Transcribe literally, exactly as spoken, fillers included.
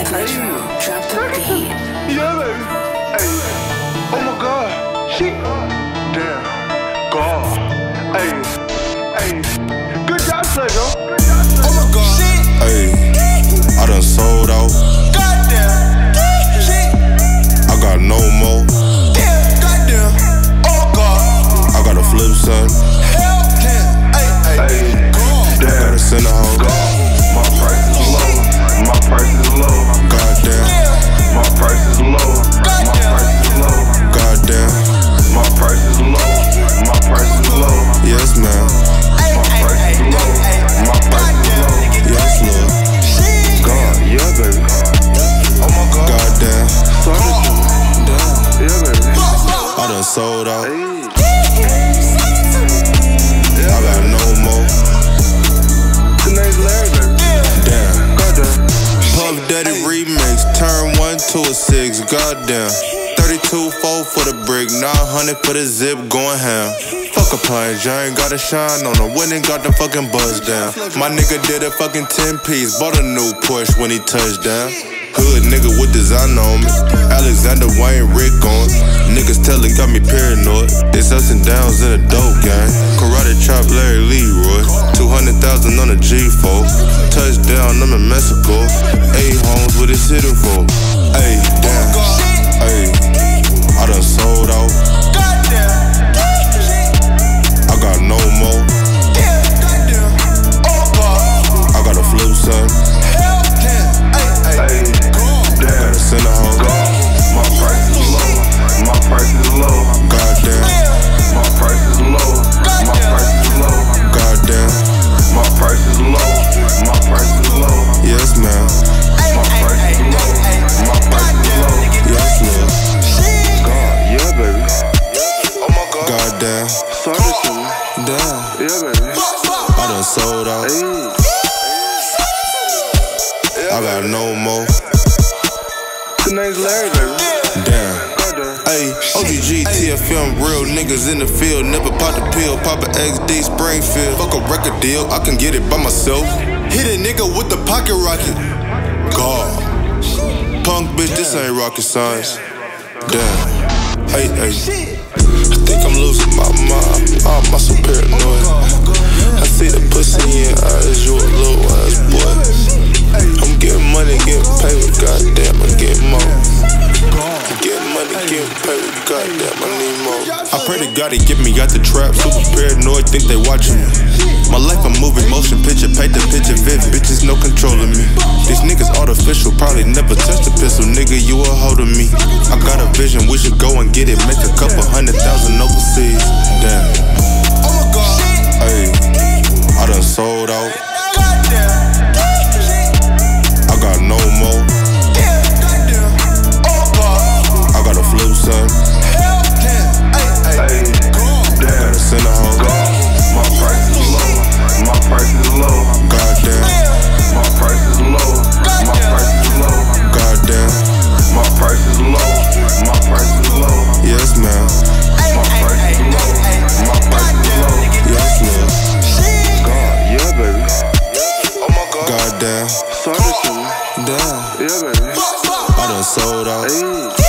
Sledgren, drop the beat. Yeah, baby. Hey. Oh my God. Shit. Damn. God. Hey. Hey. Good job, Sledgren. Oh my God. Shit. Hey. I done sold out. Goddamn. Shit. I got Nomo. Damn. Goddamn. Oh my God. I got a flip son. Hell damn. Hey. Hey. Hey. I got a center hole. My price is low. My price is low. Goddamn. My price is low. My price is low. Goddamn. My price is low. My price is low. Yes, man. My price is low. My price is low. Yes, Lord. God, yeah, baby. Oh my God. Goddamn. Damn. Yeah, baby. I done sold out. Hey. I got Nomo. The name's Larry, baby. Damn. Goddamn. Puff Daddy remix. Turn one to a six. Goddamn. thirty-two four for the brick. nine hundred for the zip. Going ham. Fuck a punch. I ain't gotta shine on him. When he got the fucking buzz down. My nigga did a fucking ten piece. Bought a new Porsche when he touched down. Hood nigga with design on me. Alexander Wayne Rick on. Niggas telling got me paranoid. It's ups and downs in a dope gang. Karate chop Larry Leroy. two hundred thousand on a G four. Touchdown, I'm in Mexico. Eight homes with his hitting for. Ayy, damn. Ayy, I done sold out. I got no more. I got a flip son. Hey. I got a center hole. My price is low. My price is low. Goddamn. My price is low. My price is low. Goddamn. My price is low. My price is low. Yes, man. My price is low. My price is low. Yes, Lord. God, yeah, baby. Oh my God. Goddamn. Sorry to me. Damn. Yeah, baby. I done sold out. Hey. I got no more. The name's Larry, baby. Damn. Goddamn. Hey, O G G, T F M, real niggas in the field. Never pop the pill, pop a X D Springfield. Fuck a record deal, I can get it by myself. Hit a nigga with the pocket rocket. God. Punk bitch, this ain't rocket science. Damn. Hey, hey. I think I'm losing my mind. I'm my so paranoid. I see the pussy in your eyes, you a little ass boy. I'm getting money, getting paid with goddamn, I'm getting more. Getting money, getting paid with goddamn, I need more. I pray to God he get me out the trap. Super paranoid, think they watching me. My life a movie, motion picture, paint the picture vivid. Bitches no controlling me. These niggas artificial, probably never touched a pistol. Nigga, you a hold of me. I got a vision, we should go and get it. Make a couple hundred thousand overseas. Damn. Oh my God. Hey, I done sold out. I got no more. I got a flip son. Hey. I got a center hole. My price is low. My price is low. Goddamn. My price is low. My price is low. Goddamn. My price is low. My price is low. Yes, man. My price is low. My price is low. Yes, Lord. God, yeah, baby. Oh my God. Goddamn. Sorry to me. Damn. Yeah, baby. I done sold out. Hey.